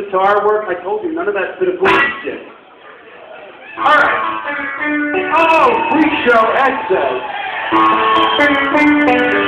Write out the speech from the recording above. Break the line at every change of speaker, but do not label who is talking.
guitar work? I told you, none of that bit of bullshit. Alright. Oh, Freakshow, Ed says.